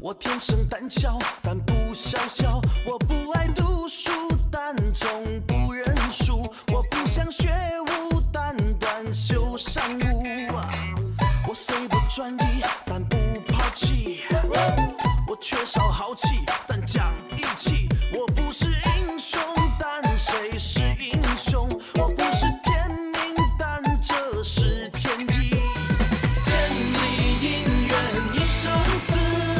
我天生胆小，但不小小。我不爱读书，但从不认输。我不想学武，但短袖善舞。我虽不专一，但不抛弃。我缺少豪气，但讲义气。我不是英雄，但谁是英雄？我不是天命，但这是天意。千里姻缘一生子。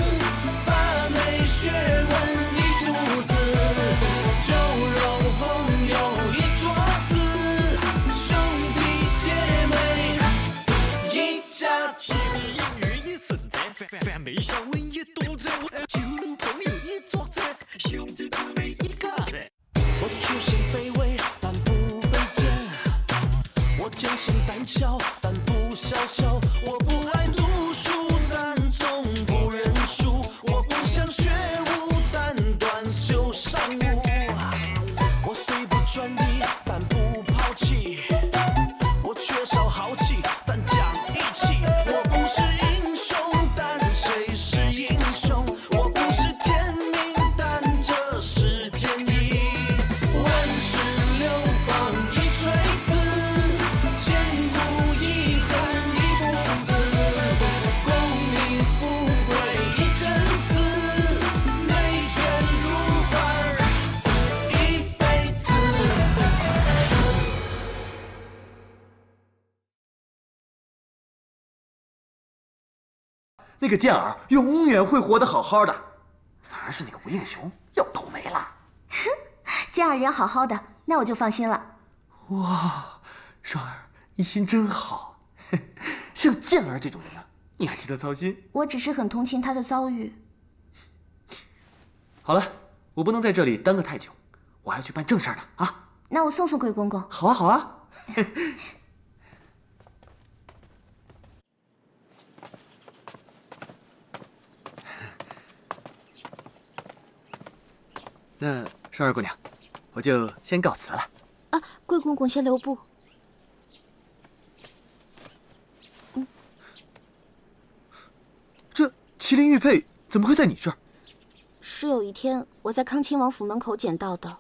学问一肚子，酒肉朋友一桌子，兄弟姐妹一家子。英语一顺子，饭味香味一肚子，酒肉朋友一桌子，兄弟姊妹一家子。我出身卑微，但不卑贱。我天生胆小，但不小小。我不爱读书，但从不认输。我不想学。 袖善舞，我虽不专一，但不抛弃。我缺少豪气，但讲义气。我不是英雄，但谁是英雄？我不是天命，但这是天意。万事流芳一锤子，千古一恨一步子。功名富贵一阵子。 那个健儿永远会活得好好的，反而是那个吴应熊要倒霉了。 哼，健儿人好好的，那我就放心了。 哇，双儿，你心真好。像健儿这种人呢，你还替他操心？ 我只是很同情他的遭遇。 好了，我不能在这里耽搁太久，我还要去办正事呢啊！ 那我送送贵公公。 好啊，好啊。那双儿姑娘，我就先告辞了。 啊，贵公公先留步。 这麒麟玉佩怎么会在你这儿？ 是有一天我在康亲王府门口捡到的。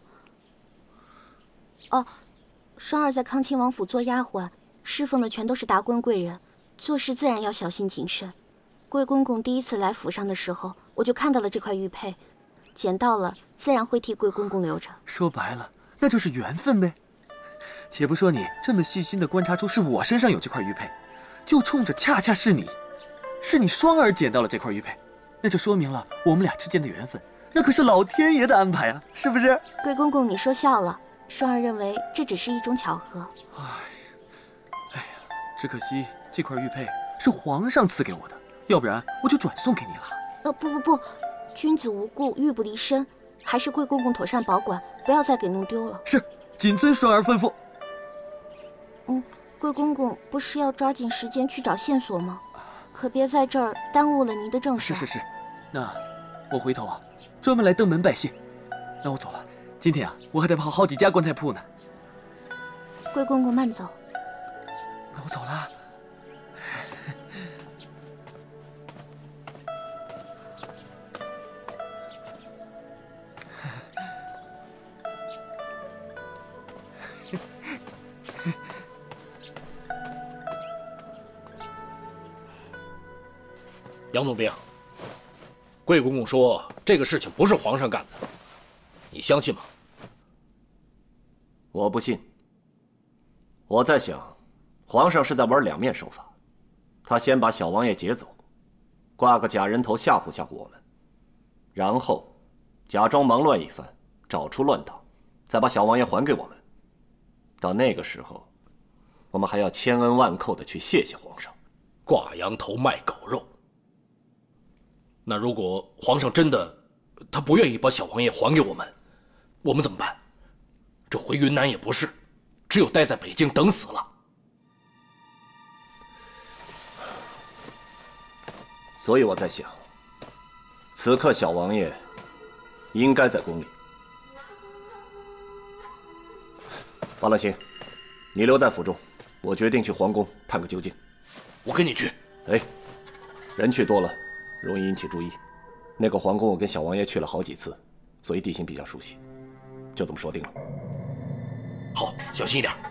哦，双儿在康亲王府做丫鬟，侍奉的全都是达官贵人，做事自然要小心谨慎。贵公公第一次来府上的时候，我就看到了这块玉佩。 捡到了，自然会替贵公公留着。 说白了，那就是缘分呗。且不说你这么细心的观察出是我身上有这块玉佩，就冲着恰恰是你双儿捡到了这块玉佩，那就说明了我们俩之间的缘分，那可是老天爷的安排啊，是不是？ 贵公公，你说笑了。双儿认为这只是一种巧合。 哎呀，只可惜这块玉佩是皇上赐给我的，要不然我就转送给你了。 不。 君子无故，玉不离身，还是贵公公妥善保管，不要再给弄丢了。 是，谨遵双儿吩咐。 贵公公不是要抓紧时间去找线索吗？可别在这儿耽误了您的正事。 是，那我回头啊，专门来登门拜谢。那我走了，今天啊，我还得跑好几家棺材铺呢。 贵公公慢走。 那我走了。 杨总兵，贵公公说这个事情不是皇上干的，你相信吗？ 我不信。我在想，皇上是在玩两面手法，他先把小王爷劫走，挂个假人头吓唬吓唬我们，然后假装忙乱一番，找出乱党，再把小王爷还给我们。到那个时候，我们还要千恩万叩的去谢谢皇上。 挂羊头卖狗肉。 那如果皇上真的他不愿意把小王爷还给我们，我们怎么办？这回云南也不是，只有待在北京等死了。 所以我在想，此刻小王爷应该在宫里。巴乐行，你留在府中，我决定去皇宫探个究竟。 我跟你去。 哎，人去多了，容易引起注意。 那个皇宫我跟小王爷去了好几次，所以地形比较熟悉，就这么说定了。 好，小心一点。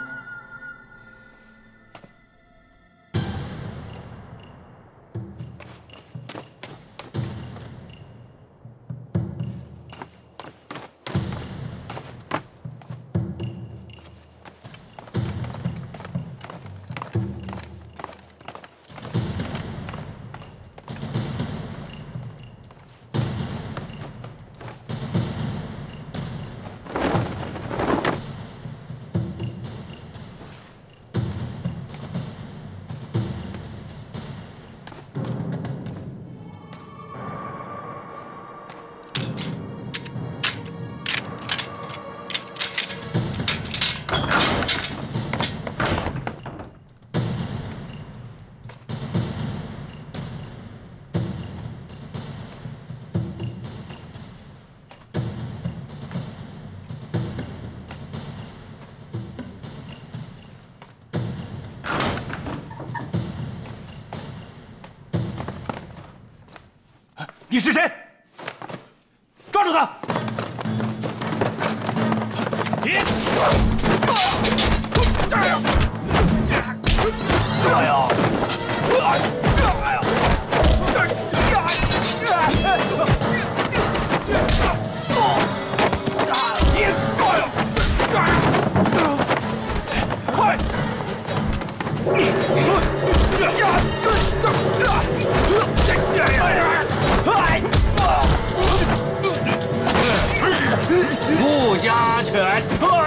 你是谁？抓住他！你！哎呀！哎呀！快！穆家拳！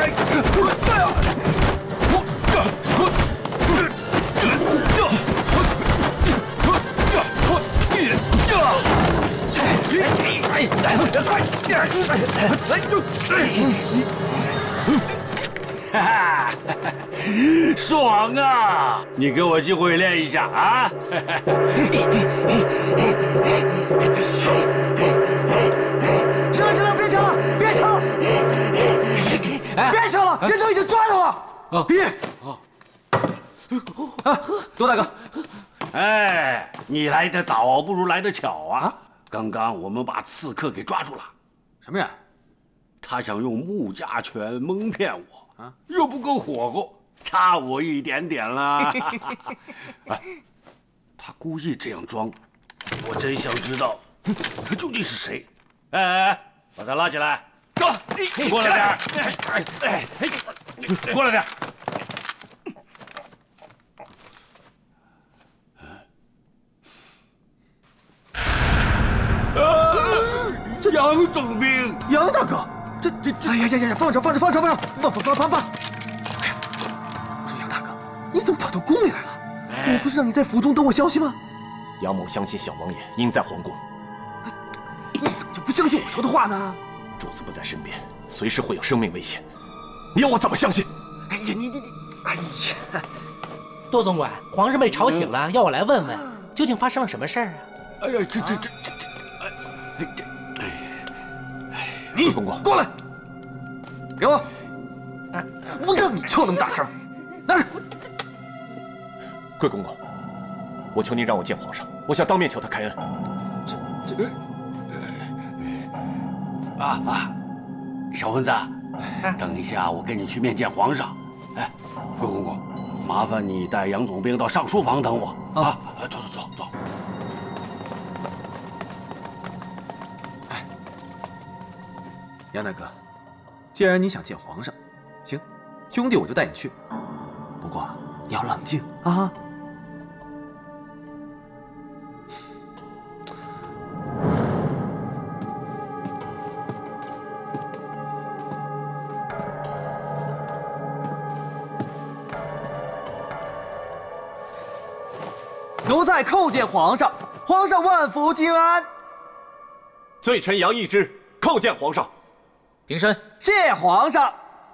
哈哈，爽啊！你给我机会练一下啊！ 行了行了，别抢了，别抢了，别抢了，人都已经抓到了。多大哥， 哎，你来得早，不如来得巧啊！刚刚我们把刺客给抓住了。 什么人？ 他想用穆家拳蒙骗我啊，又不够火候，差我一点点啦。哎，他故意这样装，我真想知道他究竟是谁。哎，把他拉起来，走，过来点儿，过来点儿。杨总兵， 杨大哥，这，哎呀，放手！哎呀，我说杨大哥，你怎么跑到宫里来了？我不是让你在府中等我消息吗？ 杨某相信小王爷应在皇宫。 你怎么就不相信我说的话呢？ 主子不在身边，随时会有生命危险，你要我怎么相信？ 哎呀，你，哎呀！ 多总管，皇上被吵醒了，要我来问问，究竟发生了什么事儿啊？ 哎呀， 你公公过来，给我！我让你叫那么大声，拿着！ 贵公公，我求您让我见皇上，我想当面求他开恩。 小混子，等一下我跟你去面见皇上。哎，贵公公，麻烦你带杨总兵到上书房等我啊！走。 杨大哥，既然你想见皇上，行，兄弟我就带你去。不过你要冷静啊！奴才叩见皇上，皇上万福金安。 罪臣杨一之叩见皇上。 平身。 谢皇上。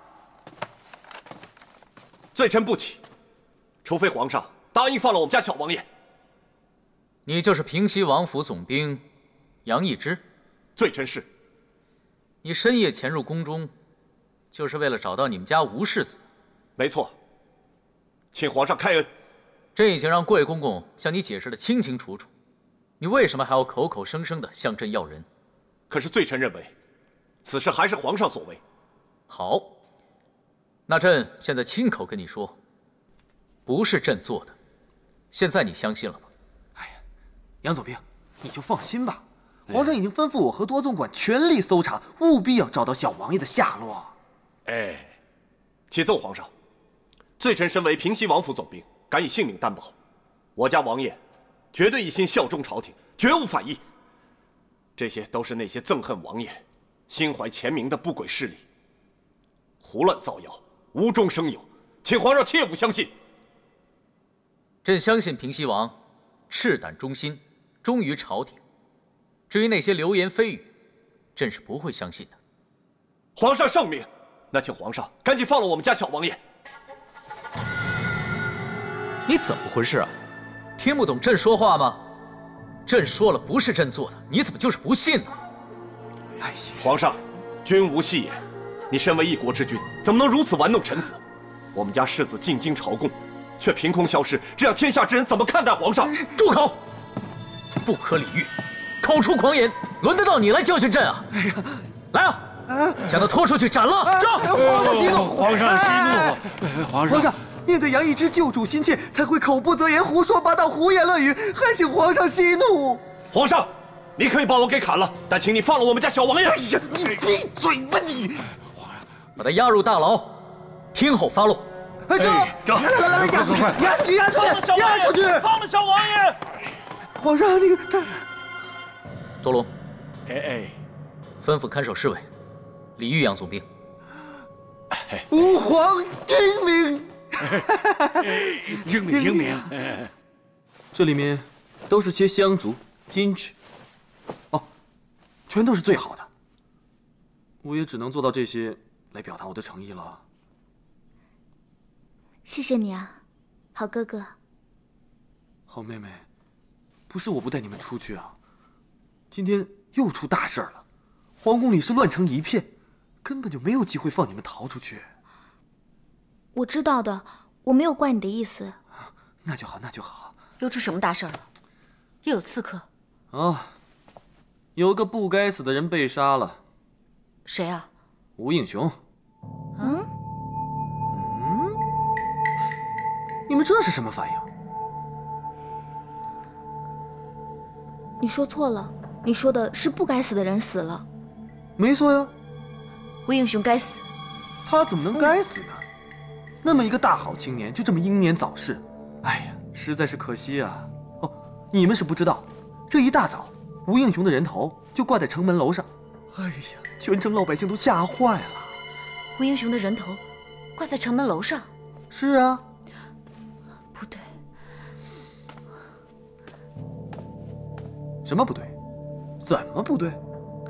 罪臣不起，除非皇上答应放了我们家小王爷。 你就是平西王府总兵杨一之？ 罪臣是。 你深夜潜入宫中，就是为了找到你们家吴世子？ 没错。请皇上开恩。 朕已经让贵公公向你解释得清清楚楚， 你为什么还要口口声声的向朕要人？ 可是罪臣认为，此事还是皇上所为。 好，那朕现在亲口跟你说，不是朕做的。现在你相信了吗？ 哎呀，杨总兵，你就放心吧，皇上已经吩咐我和多总管全力搜查，务必要找到小王爷的下落。 哎，启奏皇上，罪臣身为平西王府总兵，敢以性命担保，我家王爷绝对一心效忠朝廷，绝无反意。这些都是那些憎恨王爷、心怀前明的不轨势力胡乱造谣，无中生有，请皇上切勿相信。 朕相信平西王赤胆忠心，忠于朝廷。至于那些流言蜚语，朕是不会相信的。 皇上圣明，那请皇上赶紧放了我们家小王爷。 你怎么回事啊？听不懂朕说话吗？朕说了不是朕做的，你怎么就是不信呢？ 哎呀， 皇上，君无戏言，你身为一国之君，怎么能如此玩弄臣子？我们家世子进京朝贡，却凭空消失，这样天下之人怎么看待皇上？ 住口！不可理喻，口出狂言，轮得到你来教训朕啊？哎呀，来啊！将他拖出去斩了！ 皇上息怒！ 皇上息怒！ 皇上，面对杨一之救主心切，才会口不择言、胡说八道、胡言乱语，还请皇上息怒。 皇上，你可以把我给砍了，但请你放了我们家小王爷。 哎呀，你闭嘴吧你！ 把他押入大牢，听候发落。 哎，走！来，押出去！押出去！ 放了小王爷！ 皇上，那个他， 多龙， 哎， 吩咐看守侍卫礼遇杨总兵。 吾皇英明。 英明。 这里面都是些香烛、金纸，哦，全都是最好的。我也只能做到这些来表达我的诚意了。 谢谢你啊，好哥哥。 好妹妹，不是我不带你们出去啊，今天又出大事了，皇宫里是乱成一片，根本就没有机会放你们逃出去。 我知道的，我没有怪你的意思。 那就好，那就好。 又出什么大事了？又有刺客？ 啊，有个不该死的人被杀了。 谁啊？ 吴应雄。 嗯？ 你们这是什么反应？ 你说错了，你说的是不该死的人死了。 没错呀。 吴应雄该死。 他怎么能该死呢？那么一个大好青年，就这么英年早逝，哎呀，实在是可惜啊！哦，你们是不知道，这一大早，吴应雄的人头就挂在城门楼上，哎呀，全城老百姓都吓坏了。 吴应雄的人头挂在城门楼上？ 是啊。 不对。 什么不对？怎么不对？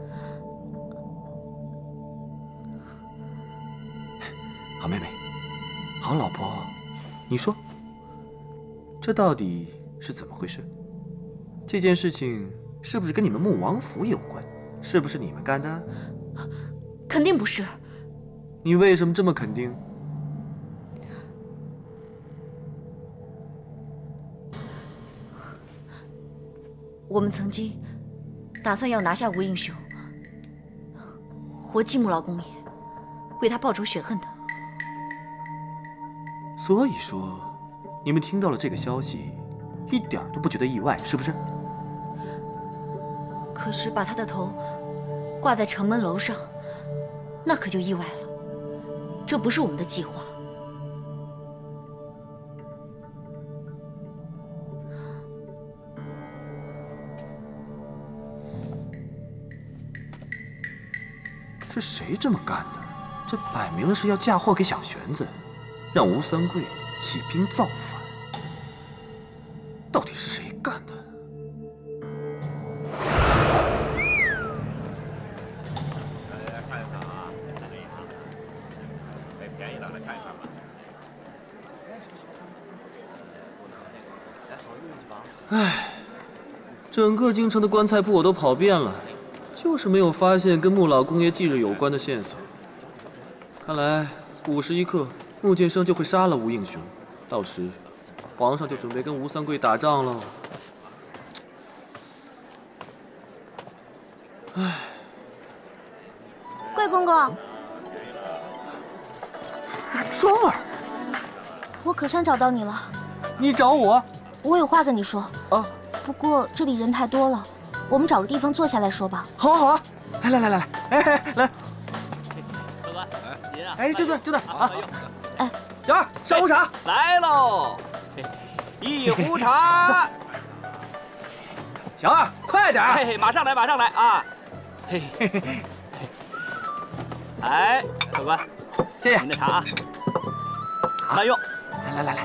好妹妹，好老婆，你说，这到底是怎么回事？这件事情是不是跟你们穆王府有关？是不是你们干的？ 肯定不是。 你为什么这么肯定？ 我们曾经打算要拿下吴应雄，活祭穆老公爷，为他报仇雪恨的。 所以说，你们听到了这个消息，一点都不觉得意外，是不是？ 可是把他的头挂在城门楼上，那可就意外了。这不是我们的计划。 是谁这么干的？这摆明了是要嫁祸给小玄子，让吴三桂起兵造反。到底是谁干的？ 看一看啊，给便宜了，来看一看吧。 唉，整个京城的棺材铺我都跑遍了。就是没有发现跟穆老公爷忌日有关的线索。看来午时一刻，穆剑生就会杀了吴应雄，到时皇上就准备跟吴三桂打仗了。 唉， 贵公公， 双儿， 我可算找到你了。 你找我？ 我有话跟你说啊。 不过这里人太多了，我们找个地方坐下来说吧。 好啊好啊，来，哎来， 客官，您啊， 哎就这啊。 哎， 小二上壶茶来喽，一壶茶。 小二快点！ 嘿，马上来啊！嘿，哎，客官， 谢谢您的茶啊，慢用。 来，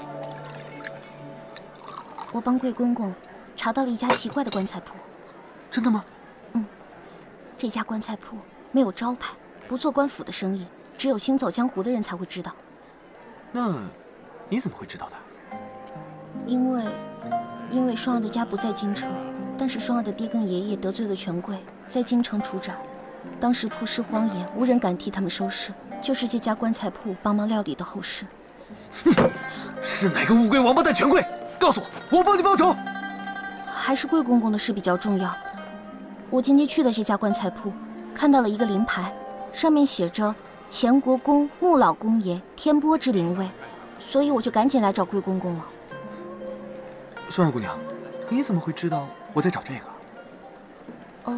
我帮贵公公查到了一家奇怪的棺材铺。 真的吗？ 这家棺材铺没有招牌，不做官府的生意，只有行走江湖的人才会知道。 那你怎么会知道的？ 因为双儿的家不在京城，但是双儿的爹跟爷爷得罪了权贵，在京城出斩。当时铺尸荒野，无人敢替他们收尸，就是这家棺材铺帮忙料理的后事。 是哪个乌龟王八蛋权贵？告诉我，我帮你报仇。 还是贵公公的事比较重要。我今天去的这家棺材铺，看到了一个灵牌，上面写着前国公穆老公爷天波之灵位，所以我就赶紧来找贵公公了。 双儿姑娘，你怎么会知道我在找这个？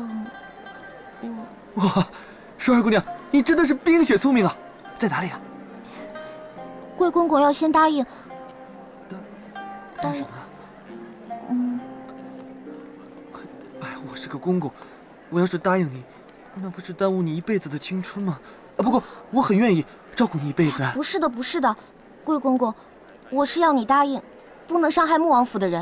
哇，双儿姑娘，你真的是冰雪聪明啊！在哪里啊？ 贵公公要先答应。 答应什么？哎，我是个公公，我要是答应你，那不是耽误你一辈子的青春吗？不过我很愿意照顾你一辈子。 不是的，贵公公，我是要你答应，不能伤害穆王府的人。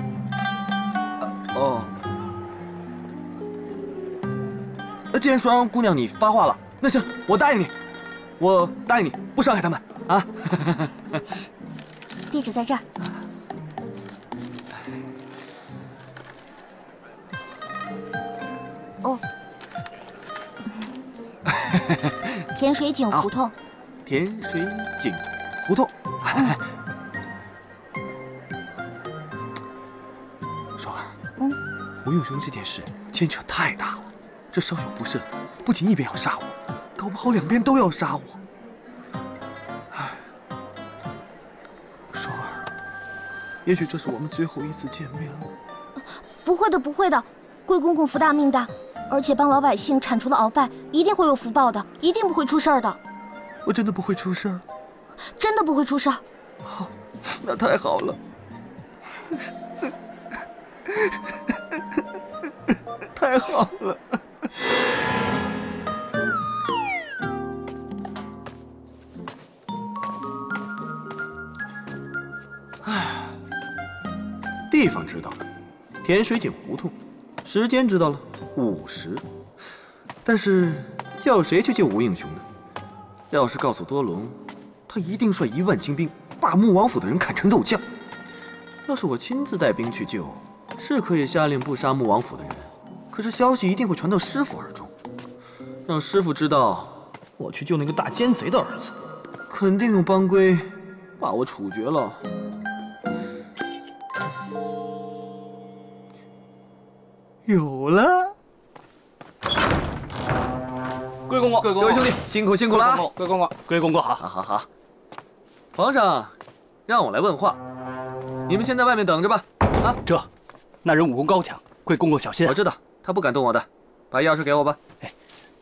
既然双儿姑娘你发话了，那行，我答应你，不伤害他们啊。 地址在这儿。甜水井胡同。 甜水井胡同。双儿，吴用雄这件事牵扯太大了，这稍有不慎，不仅一边要杀我，搞不好两边都要杀我。双儿，也许这是我们最后一次见面了。 不会的，贵公公福大命大，而且帮老百姓铲除了鳌拜，一定会有福报的，一定不会出事儿的。 我真的不会出事儿？ 真的不会出事儿。 好，那太好了。太好了。唉，地方知道了，甜水井胡同；时间知道了，50。但是叫谁去救吴应雄呢？要是告诉多隆，他一定率1万精兵把穆王府的人砍成肉酱。要是我亲自带兵去救，是可以下令不杀穆王府的人，可是消息一定会传到师傅耳中，让师傅知道我去救那个大奸贼的儿子，肯定用帮规把我处决了。有了！ 贵公公， 各位兄弟，辛苦了啊！ 贵公公好。 好。皇上让我来问话，你们先在外面等着吧。啊， 那人武功高强，贵公公小心。 我知道，他不敢动我的。把钥匙给我吧。 哎。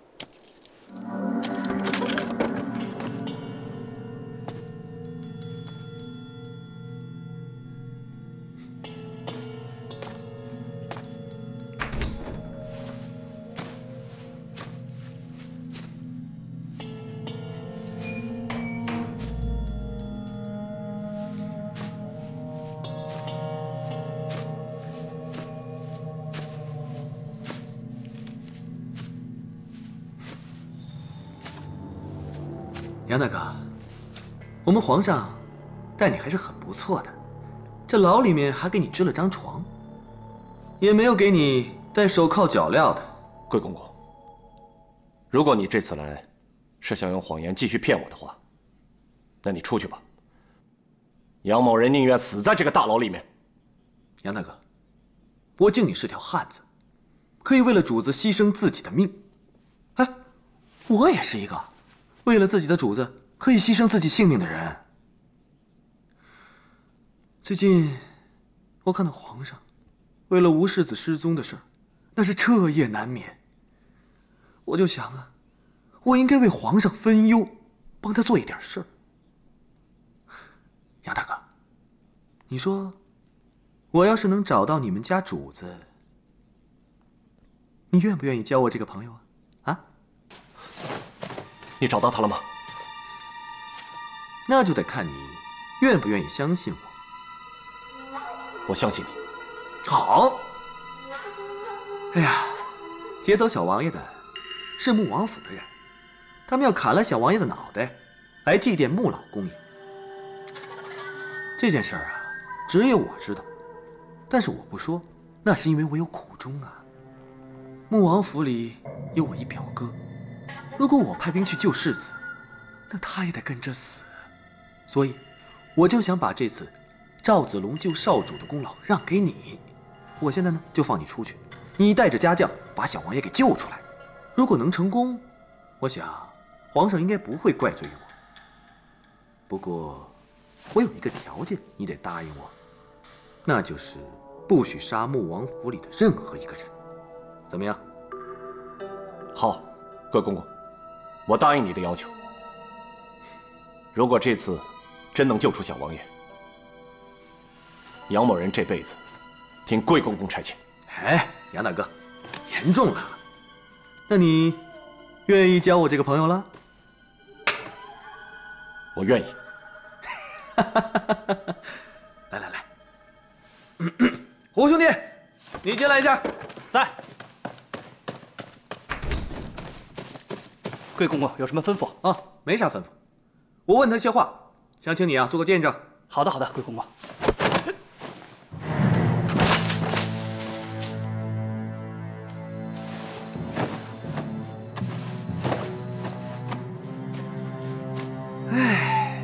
杨大哥，我们皇上待你还是很不错的，这牢里面还给你支了张床，也没有给你戴手铐脚镣的。 贵公公，如果你这次来是想用谎言继续骗我的话，那你出去吧。杨某人宁愿死在这个大牢里面。 杨大哥，我敬你是条汉子， 可以为了主子牺牲自己的命。哎，我也是一个为了自己的主子可以牺牲自己性命的人。最近我看到皇上为了吴世子失踪的事儿，那是彻夜难眠。我就想啊，我应该为皇上分忧，帮他做一点事儿。杨大哥，你说我要是能找到你们家主子，你愿不愿意交我这个朋友啊？啊？ 你找到他了吗？ 那就得看你愿不愿意相信我。 我相信你。 好。哎呀，劫走小王爷的是穆王府的人，他们要砍了小王爷的脑袋，来祭奠穆老公爷。这件事儿啊，只有我知道，但是我不说，那是因为我有苦衷啊。穆王府里有我一表哥，如果我派兵去救世子，那他也得跟着死。所以，我就想把这次赵子龙救少主的功劳让给你。我现在呢，就放你出去，你带着家将把小王爷给救出来。如果能成功，我想皇上应该不会怪罪于我。不过，我有一个条件，你得答应我，那就是不许杀穆王府里的任何一个人。怎么样？ 好，贵公公，我答应你的要求。如果这次真能救出小王爷，杨某人这辈子听贵公公差遣。 哎，杨大哥，严重了。那你愿意交我这个朋友了？ 我愿意。 来来来，胡兄弟，你进来一下。 在。贵公公有什么吩咐？ 啊，没啥吩咐。我问他些话，想请你啊做个见证。 好的，好的，贵公公。 哎，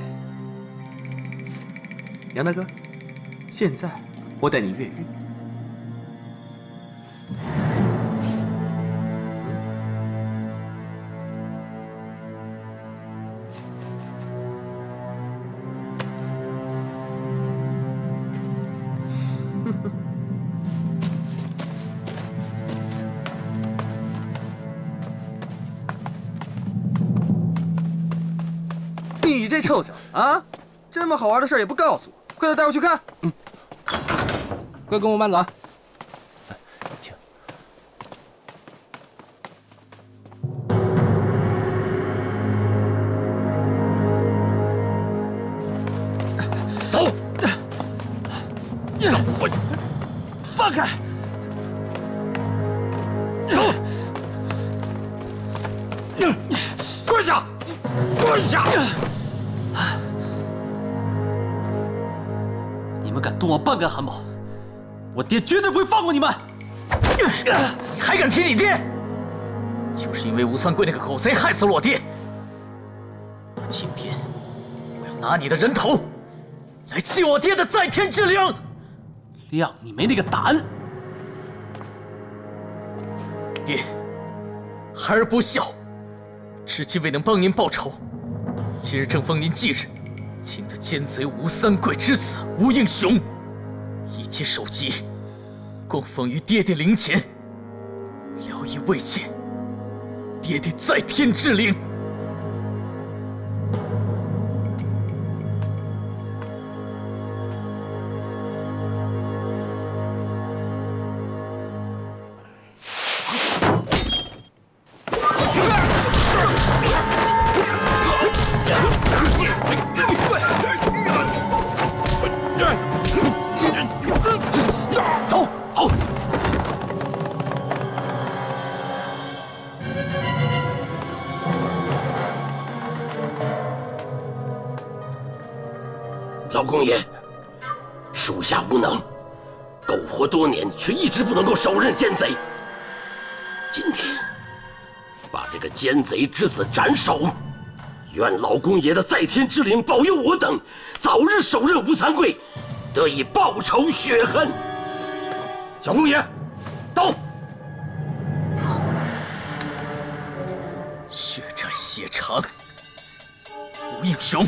杨大哥，现在我带你越狱。你这臭小子啊，这么好玩的事儿也不告诉我，快点带我去看。 贵公公慢走啊。 请。 走。走，我放开。走。跪下，跪下！ 你们敢动我半根汗毛，我爹绝对不会放过你们！你还敢提你爹？就是因为吴三桂那个狗贼害死了我爹。今天我要拿你的人头来祭我爹的在天之灵。谅你没那个胆！爹，孩儿不孝，至今未能帮您报仇。今日正逢您忌日，请得奸贼吴三桂之子吴应雄一起首级，供奉于爹爹灵前，聊以慰藉爹爹在天之灵。 老公爷，属下无能，苟活多年，却一直不能够手刃奸贼。今天把这个奸贼之子斩首，愿老公爷的在天之灵保佑我等早日手刃吴三桂，得以报仇雪恨。 小公爷，到！ 血债血偿，吴应熊，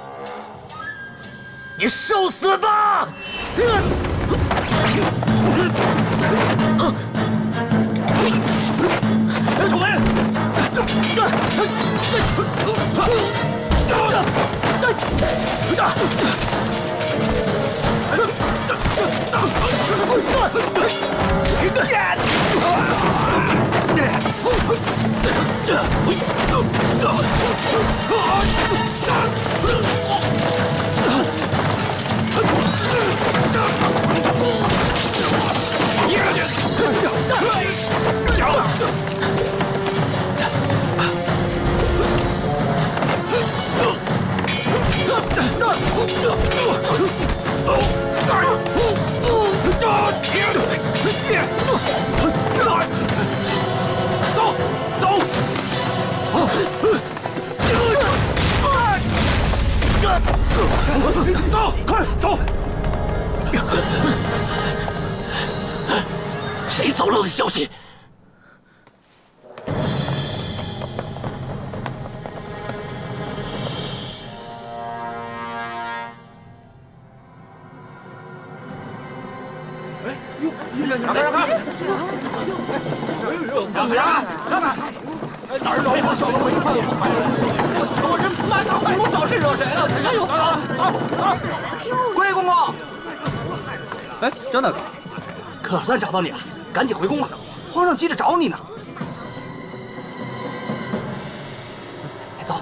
你受死吧！ 楚门，走，快走！ 谁走漏的消息？ 让开！怎么着？让开！哪儿有小的回快！我求人满脑胡找谁惹谁了？哎呦！龟公公， 哎，张大哥， 可算找到你了，赶紧回宫吧，皇上急着找你呢。走。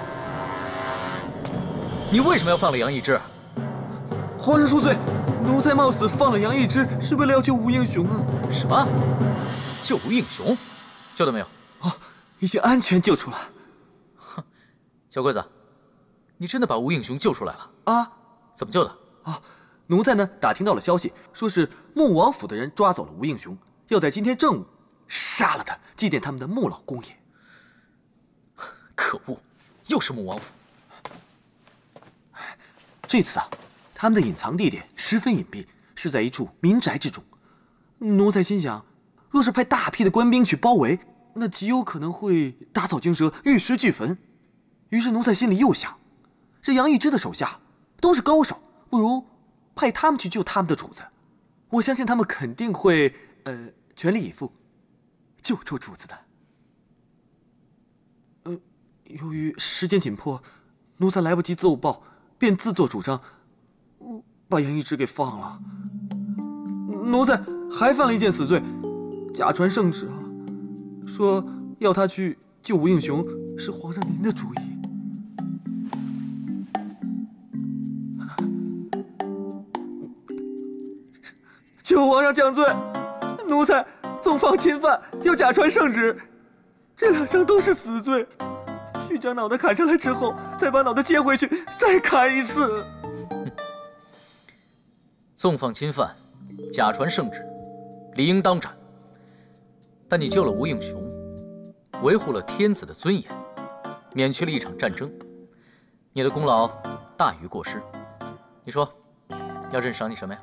你为什么要放了杨一之？ 皇上恕罪，奴才冒死放了杨一之，是为了要救吴应熊啊！ 什么？救吴应熊？救到没有？ 哦，已经安全救出了。 哼，小桂子，你真的把吴应熊救出来了啊？ 怎么救的？ 啊，奴才呢打听到了消息，说是穆王府的人抓走了吴应熊，要在今天正午杀了他，祭奠他们的穆老公爷。 可恶，又是穆王府。 这次啊，他们的隐藏地点十分隐蔽，是在一处民宅之中。奴才心想，若是派大批的官兵去包围，那极有可能会打草惊蛇，玉石俱焚。于是奴才心里又想，这杨一之的手下都是高手，不如派他们去救他们的主子。我相信他们肯定会全力以赴救出主子的。由于时间紧迫，奴才来不及奏报，便自作主张，把杨一之给放了。奴才还犯了一件死罪，假传圣旨啊，说要他去救吴应熊，是皇上您的主意。求皇上降罪，奴才纵放侵犯，又假传圣旨，这两项都是死罪。需将脑袋砍下来之后，再把脑袋接回去，再砍一次。 纵放侵犯，假传圣旨，理应当斩。但你救了吴应熊，维护了天子的尊严，免去了一场战争，你的功劳大于过失。你说，要朕赏你什么呀？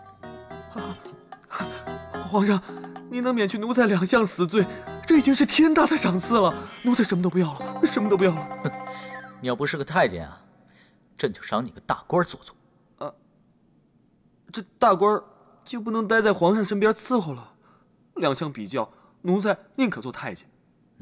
皇上，您能免去奴才2项死罪，这已经是天大的赏赐了。奴才什么都不要了，什么都不要了。 你要不是个太监啊，朕就赏你个大官做做。 这大官就不能待在皇上身边伺候了。2相比较，奴才宁可做太监。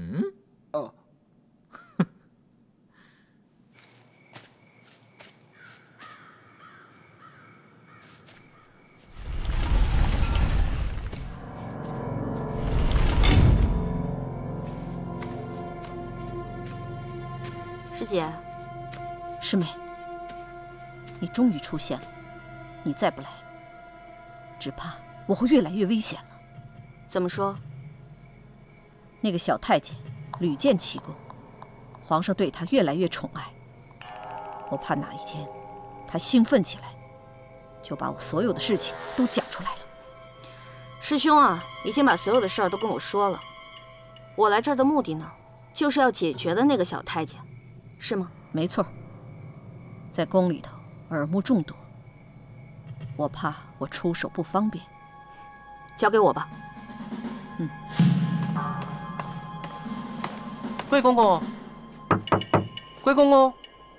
师姐， 师妹，你终于出现了。你再不来，只怕我会越来越危险了。 怎么说？ 那个小太监屡建奇功，皇上对他越来越宠爱。我怕哪一天他兴奋起来，就把我所有的事情都讲出来了。 师兄啊，已经把所有的事儿都跟我说了。我来这儿的目的呢，就是要解决的那个小太监，是吗？ 没错，在宫里头耳目众多，我怕我出手不方便。 交给我吧。 贵公公， 贵公公。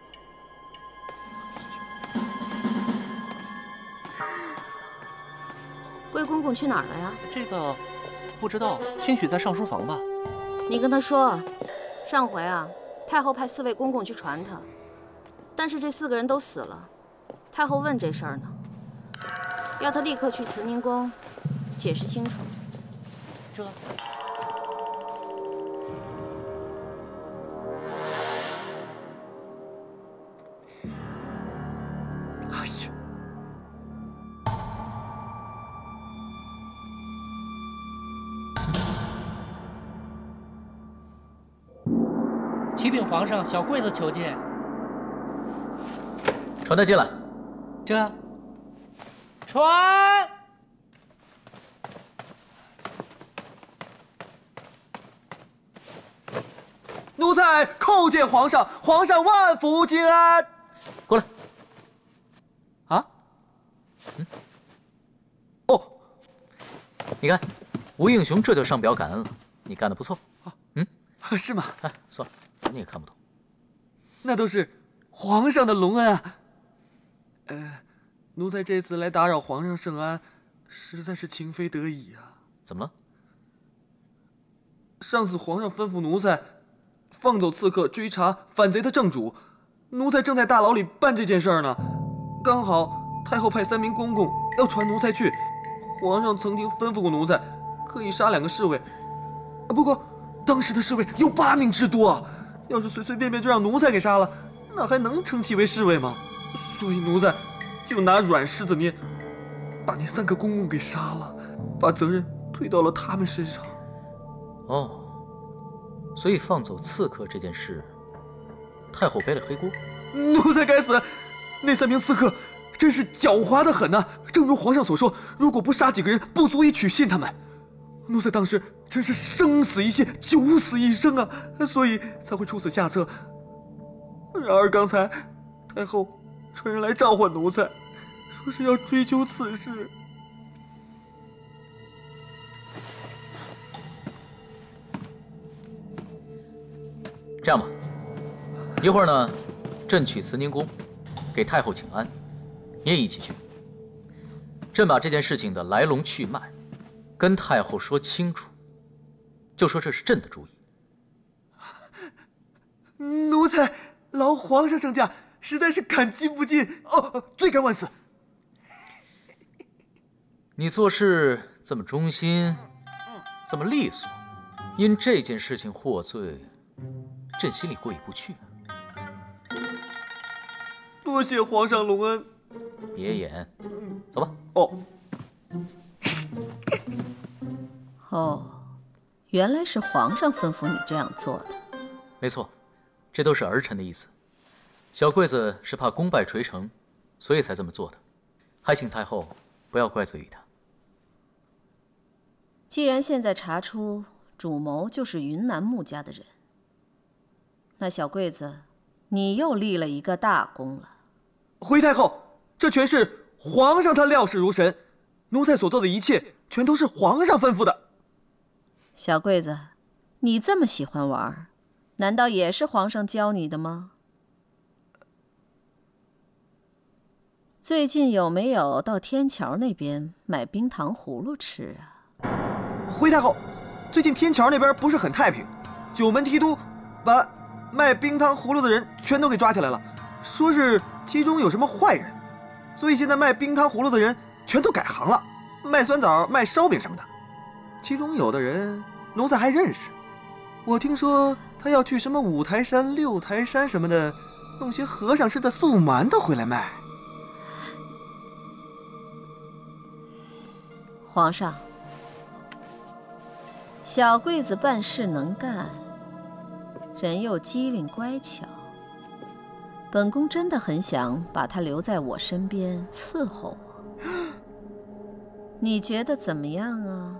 贵公公去哪儿了呀？ 这个不知道，兴许在上书房吧。 你跟他说，上回啊，太后派4位公公去传他，但是这4个人都死了。太后问这事儿呢，要他立刻去慈宁宫解释清楚。 这。 哎呀！ 启禀皇上，小桂子求见。 传他进来。 这传。 奴才叩见皇上，皇上万福金安。 过来。 啊？哦， 你看，吴应熊这就上表感恩了，你干得不错。 是吗？ 哎，算了，你也看不懂。 那都是皇上的隆恩啊。奴才这次来打扰皇上圣安，实在是情非得已啊。 怎么了？ 上次皇上吩咐奴才放走刺客，追查反贼的正主，奴才正在大牢里办这件事儿呢。刚好太后派3名公公要传奴才去，皇上曾经吩咐过奴才可以杀2个侍卫，不过当时的侍卫有8名之多啊，要是随随便便就让奴才给杀了，那还能称其为侍卫吗？所以奴才就拿软柿子捏，把那3个公公给杀了，把责任推到了他们身上。 哦，所以放走刺客这件事，太后背了黑锅。 奴才该死！那3名刺客真是狡猾的很呐，正如皇上所说，如果不杀几个人，不足以取信他们。奴才当时真是生死一线，九死一生啊，所以才会出此下策。然而刚才太后传人来召唤奴才，说是要追究此事。 这样吧，一会儿呢，朕去慈宁宫给太后请安，你也一起去。朕把这件事情的来龙去脉跟太后说清楚，就说这是朕的主意。 奴才劳皇上圣驾，实在是感激不尽，罪该万死。 你做事这么忠心，这么利索，因这件事情获罪，朕心里过意不去。 多谢皇上隆恩。 别演，走吧。 哦，原来是皇上吩咐你这样做的。 没错，这都是儿臣的意思。小桂子是怕功败垂成，所以才这么做的，还请太后不要怪罪于他。 既然现在查出主谋就是云南穆家的人，那小桂子，你又立了一个大功了。 回太后，这全是皇上他料事如神，奴才所做的一切全都是皇上吩咐的。 小桂子，你这么喜欢玩，难道也是皇上教你的吗？最近有没有到天桥那边买冰糖葫芦吃啊？ 回太后，最近天桥那边不是很太平，九门提督把卖冰糖葫芦的人全都给抓起来了，说是其中有什么坏人，所以现在卖冰糖葫芦的人全都改行了，卖酸枣、卖烧饼什么的。其中有的人奴才还认识，我听说他要去什么五台山、六台山什么的，弄些和尚吃的素馒头回来卖。 皇上，小桂子办事能干，人又机灵乖巧，本宫真的很想把她留在我身边伺候我。你觉得怎么样啊？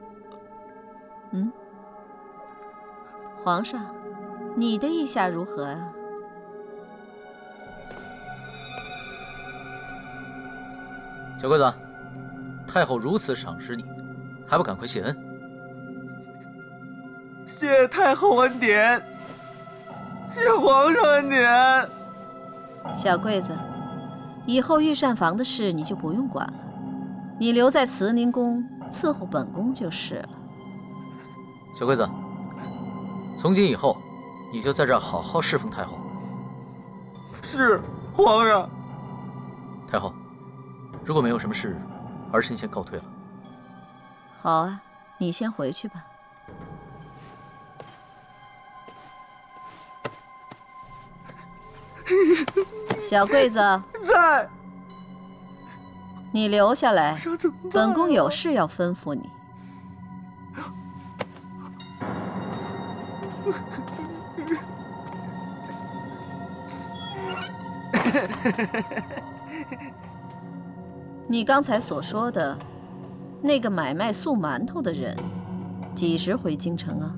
皇上，你的意下如何啊？ 小桂子，太后如此赏识你，还不赶快谢恩？ 谢太后恩典。 谢皇上您。 小桂子，以后御膳房的事你就不用管了，你留在慈宁宫伺候本宫就是了。 小桂子，从今以后，你就在这儿好好侍奉太后。 是，皇上。 太后，如果没有什么事，儿臣先告退了。 好啊，你先回去吧。小桂子， 在。 你留下来，本宫有事要吩咐你。你刚才所说的那个买卖素馒头的人，几时回京城啊？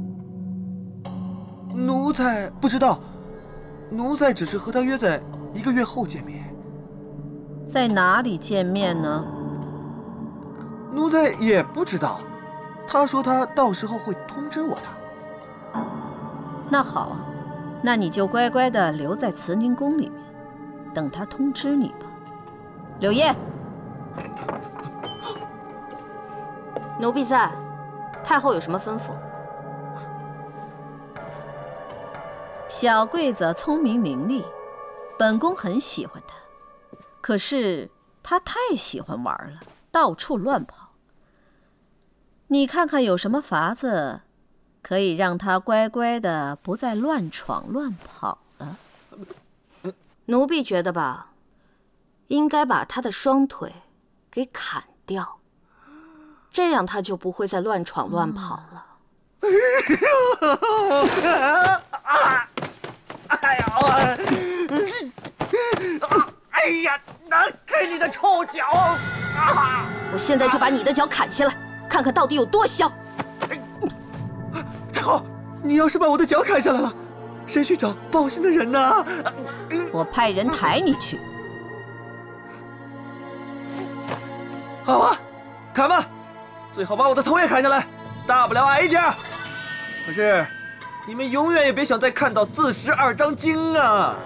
奴才不知道，奴才只是和他约在1个月后见面。 在哪里见面呢？ 奴才也不知道，他说他到时候会通知我的。 那好啊，那你就乖乖的留在慈宁宫里面，等他通知你吧。柳叶， 奴婢在。太后有什么吩咐？ 小桂子聪明伶俐，本宫很喜欢她。可是她太喜欢玩了，到处乱跑。你看看有什么法子，可以让她乖乖的不再乱闯乱跑了？ 奴婢觉得吧，应该把她的双腿给砍掉，这样她就不会再乱闯乱跑了。 哎呀！拿开你的臭脚！ 我现在就把你的脚砍下来，看看到底有多香！ 太后，你要是把我的脚砍下来了，谁去找报信的人呢？ 我派人抬你去。 好啊，砍吧，最好把我的头也砍下来，大不了挨一架。可是，你们永远也别想再看到42章经啊！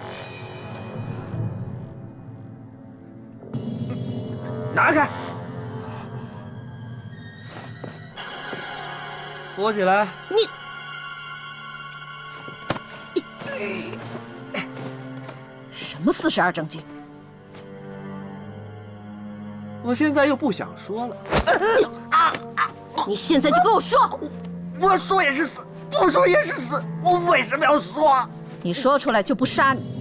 拿开！扶起来！ 你什么42章经？ 我现在又不想说了。 你现在就跟我说！ 我说也是死，不说也是死，我为什么要说？ 你说出来就不杀你。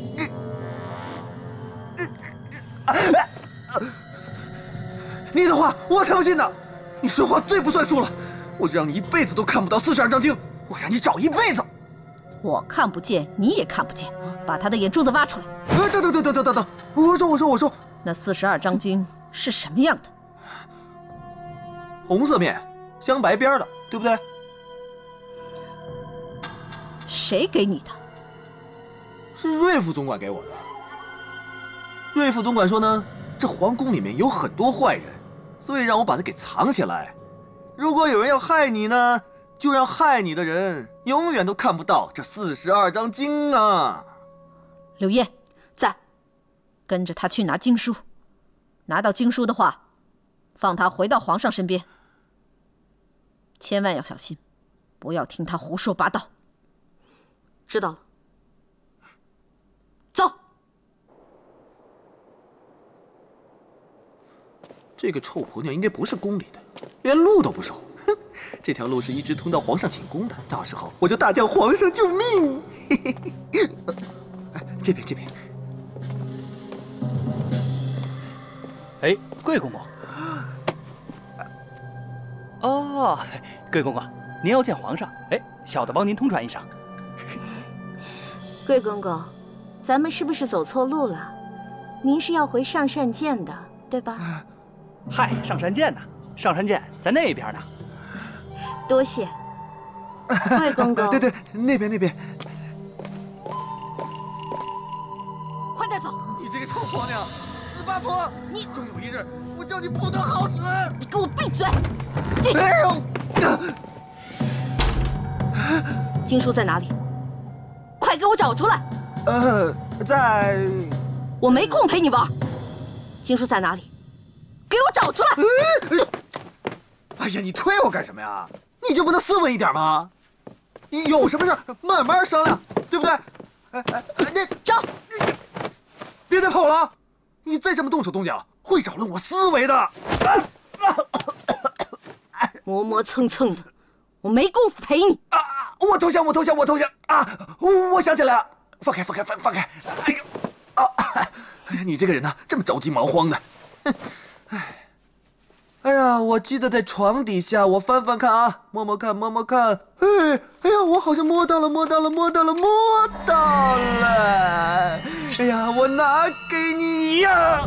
你的话我才不信呢！你说话最不算数了，我就让你一辈子都看不到42章经，我让你找一辈子。 我看不见，你也看不见，把他的眼珠子挖出来。 等，我说， 那42章经是什么样的？ 红色面，镶白边的，对不对？ 谁给你的？ 是瑞副总管给我的。瑞副总管说呢，这皇宫里面有很多坏人，所以让我把它给藏起来。如果有人要害你呢，就让害你的人永远都看不到这42章经啊！ 柳叶， 在。 跟着他去拿经书，拿到经书的话，放他回到皇上身边。千万要小心，不要听他胡说八道。 知道了。走。 这个臭婆娘应该不是宫里的，连路都不熟。哼，这条路是一直通到皇上寝宫的，到时候我就大叫皇上救命！这边。 哎，贵公公。哦，贵公公，您要见皇上，哎，小的帮您通传一声。 贵公公，咱们是不是走错路了？您是要回上善殿的，对吧？ 嗨，上善殿呢？上善殿在那边呢。 多谢，贵公公。 对，那边。 快点走！ 你这个臭婆娘，死八婆！你终有一日，我叫你不得好死！ 你给我闭嘴！ 哎呦！ 经书在哪里？快给我找出来。 在…… 我没空陪你玩。经书在哪里？给我找出来！ 哎呀，你推我干什么呀？你就不能斯文一点吗？你有什么事慢慢商量，对不对？你找， 别再跑了！你再这么动手动脚，会扰乱我思维的。 磨磨蹭蹭的，我没工夫陪你。 我投降！啊！我想起来了，放开！哎呀，哎呀，你这个人呢，这么着急忙慌的。哎呀，我记得在床底下，我翻看啊，摸看。哎呀，我好像摸到了。哎呀，我拿给你呀！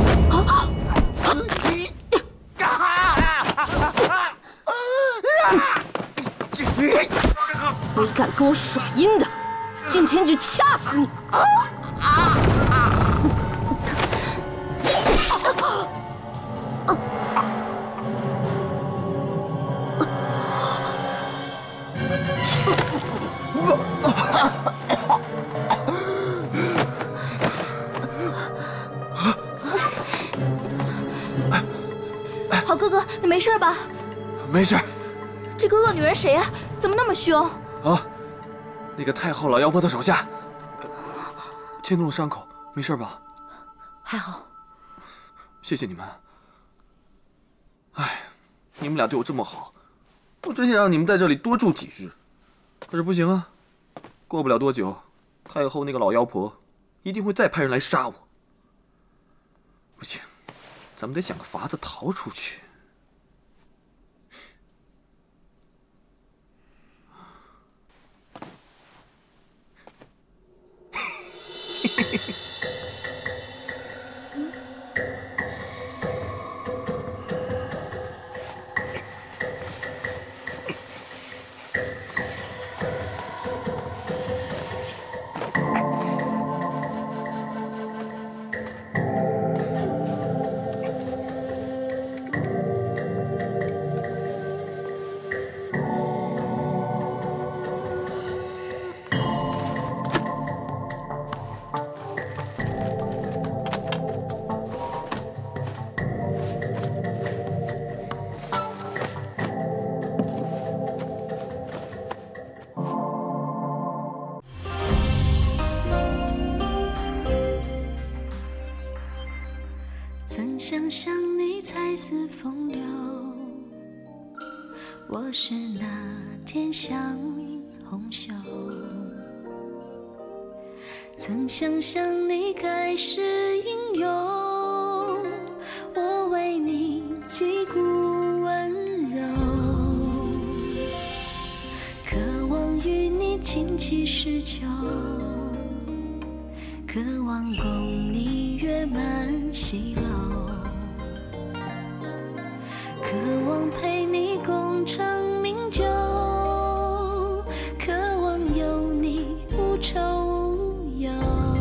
你敢跟我耍阴的，今天就掐死你！ 好哥哥，你没事吧？ 没事。 这个恶女人谁呀？怎么那么凶？ 啊，那个太后老妖婆的手下，牵动了伤口，没事吧？ 还好。 谢谢你们。哎，你们俩对我这么好，我真想让你们在这里多住几日，可是不行啊，过不了多久，太后那个老妖婆一定会再派人来杀我。不行，咱们得想个法子逃出去。 曾想象你才似风流，我是那天像红袖。曾想象你盖世英勇，我为你击鼓温柔，渴望与你琴棋诗酒，渴望共你月满西楼，渴望陪你共尝名酒，渴望有你无愁无忧。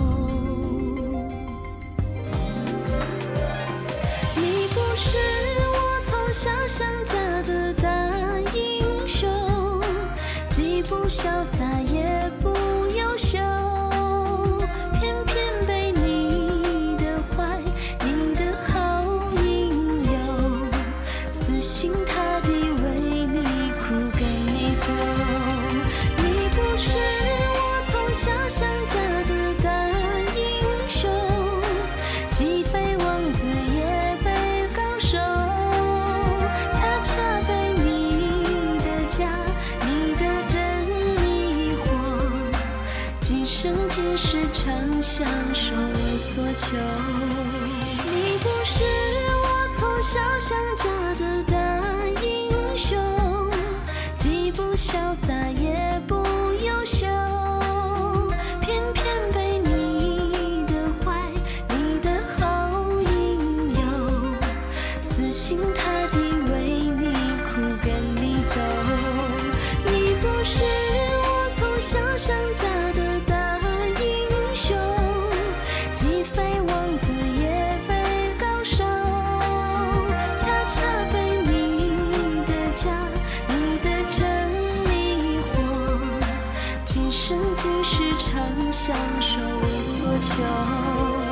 你不是我从小想嫁的大英雄，既不潇洒也不优秀，偏偏被你的坏，你的好引诱，死心塌地为你哭跟你走。你不是我从小想嫁的大英雄，既非王子也非高手，恰恰被你的假，你的真迷惑，今生今世常相守所求。你不是我从小想嫁的大英雄，既不潇洒也不优秀，偏偏被你的坏，你的好引诱，死心塌地为你哭跟你走。你不是我从小想嫁的大英雄，既非王子也非高手，恰恰被你的假，你的真迷惑， 享受所求。